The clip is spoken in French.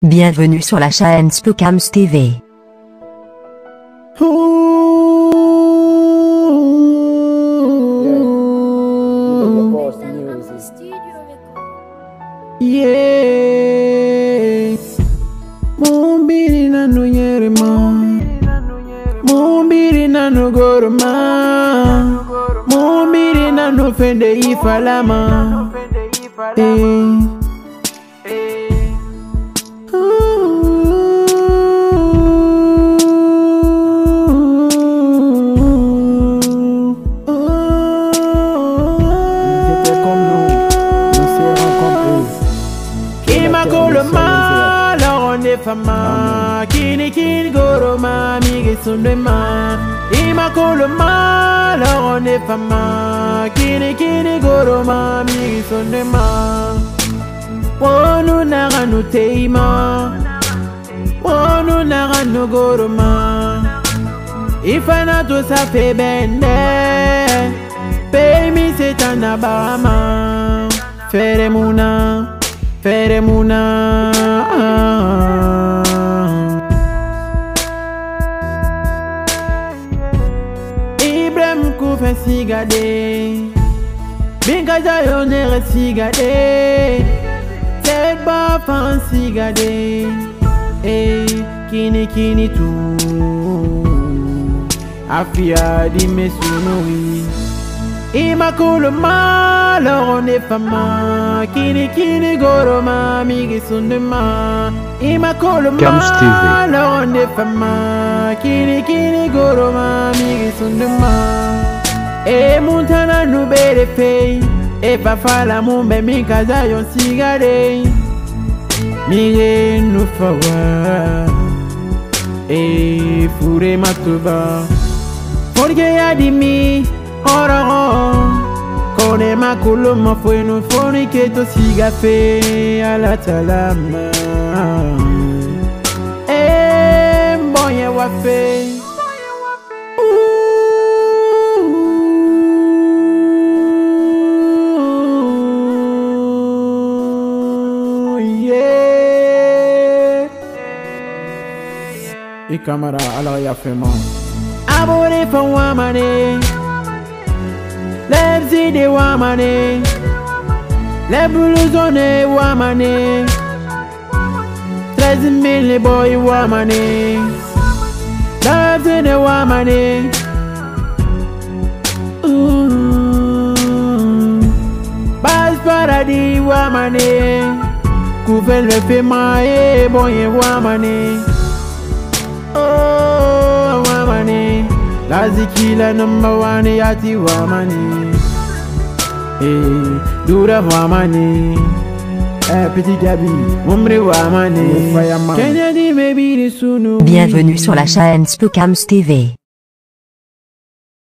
Bienvenue sur la chaîne Spokams TV. Yeah, mumbiri nanu nyerema, mumbiri nanu gorma, mumbiri nanu fende ifalama. Goloma, laronde fama, kini goroma, migi sundema. Ima goloma, laronde fama, kini goroma, migi sundema. Wonu naganu teima, wonu naganu goroma. Ifana to sa fe bende, pay mi setana barama, feremuna. Feremuna Ibrahim Koufe sigade Binka Jayo nere sigade Ted Bafan sigade Kini tu Afia di mesunoui Ima kuluma laronde fama kini goroma migi sundema. Ima kuluma laronde fama kini goroma migi sundema. E muntana nubere fei e pafala mumbe mikaza yon sigare mige nufawa e fure matuba porque adimi Oro, kone makulo mafueno foni keto sigafe ala talama. Mboye wafe. Yeah. Ikamara ala ya fema. Abone fa wamane. Lebzi de wamane, lebuluzone wamane, 13,000 boy wamane, lebzi de wamane, Bas paradis wamane, Koufen le femae boy wamane, oh wamane. Lazikila number one yati wamani, dura wamani, petit gabi, umri wamani. Bienvenue sur la chaîne Spokams TV.